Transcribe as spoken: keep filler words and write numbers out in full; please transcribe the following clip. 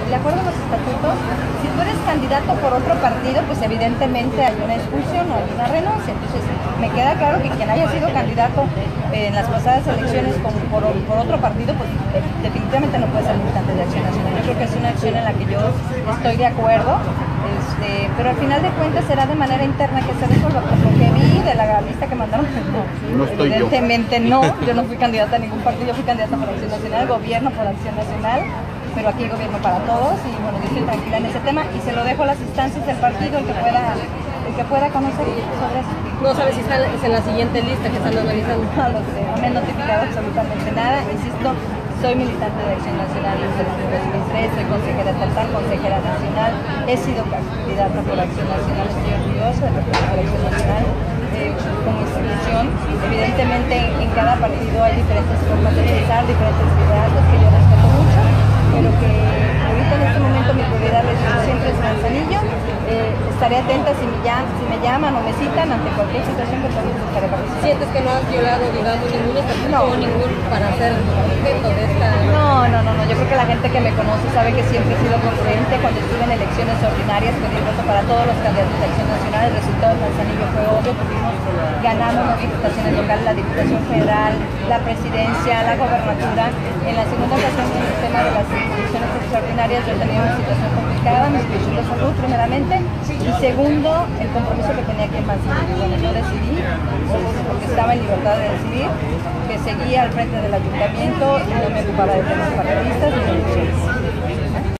de acuerdo a los estatutos, si tú eres candidato por otro partido, pues evidentemente hay una expulsión o hay una renuncia. Entonces, me queda claro que quien haya sido candidato en las pasadas elecciones con, por, por otro partido, pues definitivamente no puede ser militante de Acción Nacional. Yo creo que es una acción en la que yo estoy de acuerdo, este, pero al final de cuentas será de manera interna que se resuelva. Por lo que vi de la lista que mandaron, no, no estoy evidentemente yo. no, yo no fui candidata a ningún partido, yo fui candidata por Acción Nacional, gobierno por Acción Nacional, pero aquí hay gobierno para todos y bueno, yo estoy tranquila en ese tema y se lo dejo a las instancias del partido, el que pueda, el que pueda conocer sobre eso. No sabes si está es en la siguiente lista que están analizando. No lo sé, no me han notificado absolutamente nada, insisto, soy militante de Acción Nacional desde el dos mil tres, soy consejera estatal, consejera nacional, he sido candidata por Acción Nacional, estoy orgullosa de representar Acción Nacional eh, como institución. Evidentemente en cada partido hay diferentes formas de pensar, diferentes liderazgos que yo respeto mucho, pero que ahorita en este momento mi prioridad siempre es Manzanillo. Eh, estaré atenta si me, llaman, si me llaman o me citan ante cualquier situación que también estaré participando. ¿Sientes que no has violado, digamos, ningún estatuto o ningún para ser objeto de esta...? No, no, no, no, yo creo que la gente que me conoce sabe que siempre he sido congruente. Cuando estuve en elecciones ordinarias pedí el voto para todos los candidatos de Acción Nacional, el resultado de Manzanillo fue obvio, tuvimos, ganamos las diputaciones locales, la Diputación Federal, la Presidencia, la Gobernatura. En la segunda ocasión en el tema de las elecciones extraordinarias yo tenía una situación complicada, mi situación de salud primeramente, y segundo, el compromiso que tenía aquí en Manzanillo. Bueno, yo decidí, porque estaba en libertad de decidir, que seguía al frente del ayuntamiento y no me ocupaba de temas partidistas ni de elecciones.